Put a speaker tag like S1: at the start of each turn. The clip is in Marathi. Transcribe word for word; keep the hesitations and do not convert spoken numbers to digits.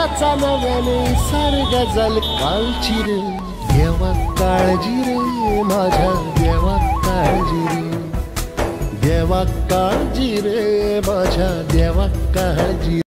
S1: आजचा नव्याने सार गजल कालची रे देवा काळजी रे माझ्या देवा काळजी रे देवा काळजी रे माझ्या देवा काळजी